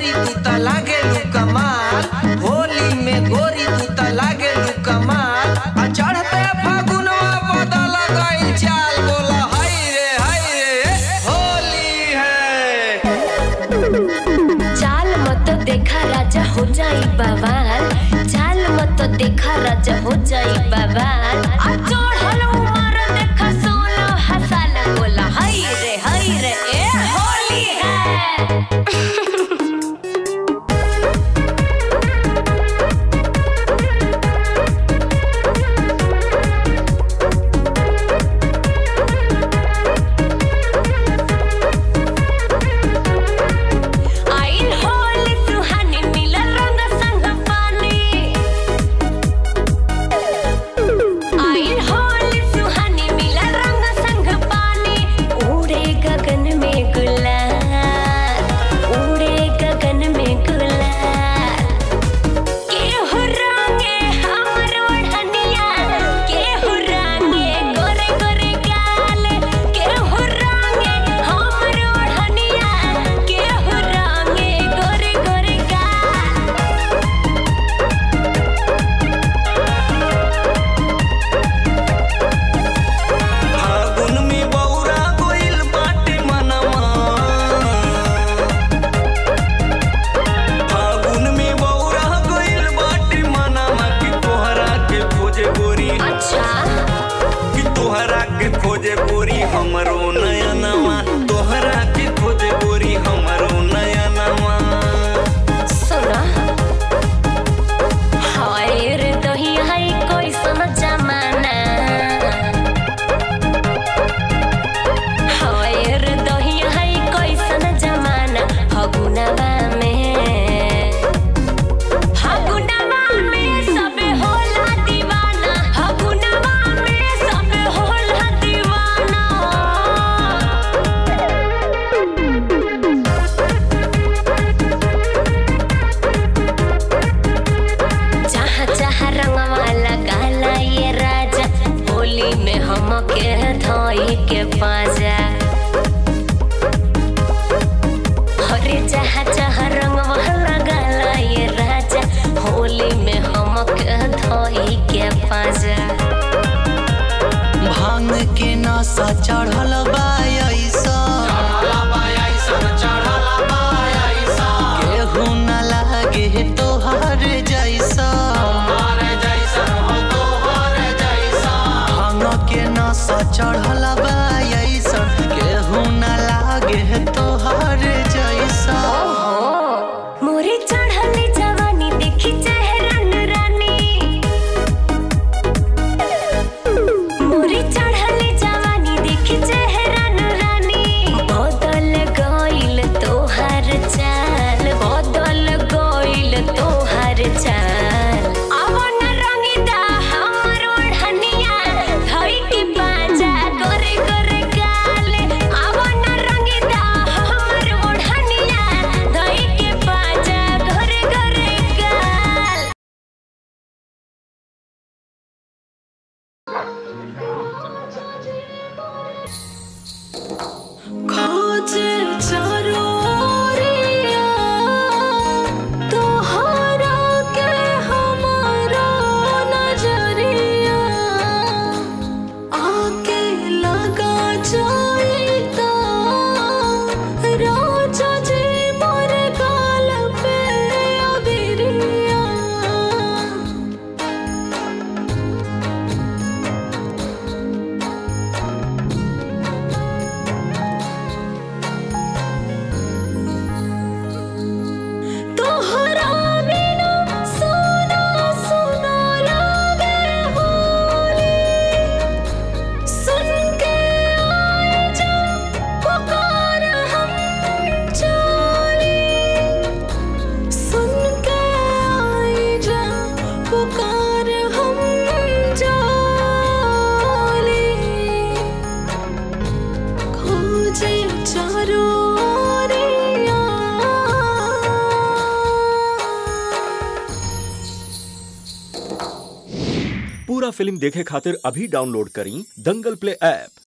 गोरी तू त लागेलू कमाल, होली में गोरी तू त लागेलू कमाल। चढ़ते फागुनवा बदल गइल चाल, बोला हाय रे होली है। चाल मत देखा राजा हो जाई बवाल, चाल मत देखा राजा हो जाई बवाल। चढ़ल उमर देखा 16 साल, बोला हाय रे होली है। खोजे गोरी हमरो नया नवा, तोहरा के खोजे गोरी हमरो नया नवा। सुना हाय रे दहिया है कैसन जमाना, हाय रे दहिया है कैसन जमाना। फगुनवा में सब होला दीवाना, फगुनवा में सब होला दीवाना। जहाँ जहाँ रंगवा लगाला ये राजा, होली में हमके धोई के पाजा। अरे जहाँ जहाँ रंगवा लगाला ये राजा, होली में हमके धोई के पाजा। भांग के नशा चढ़ल बा केहू न लागे तोहर जैसा। भांग के नशा चढ़ल बा केहू न लागे तोहर जैसा। मोरे चढ़ली जवानी देखी चेहरा नुरानी, मोरे चढ़ली जवानी देखी चेहरा नुरानी। बदल गइल तोहर चाल, बदल गइल तोहर चाल। अवन रंगीदा हमर ओढ़निया धई के पाजा, गोरे गोरे गाल। अवन रंगीदा हमर ओढ़निया धई के पाजा, गोरे गोरे गाल। खोजे चारों ओरिया, तोहरा के हमारा नजरिया। आके लगा जाइता राजा जी मोर गाल पे अबिरिया। तोहरा बिना सुना सुना लागे होली, सुन के आए जा पुकार हम चली, सुन के आए जा पुकार हम चली। खोजे चारों ओरिया। पूरा फिल्म देखे खातिर अभी डाउनलोड करी दंगल प्ले ऐप।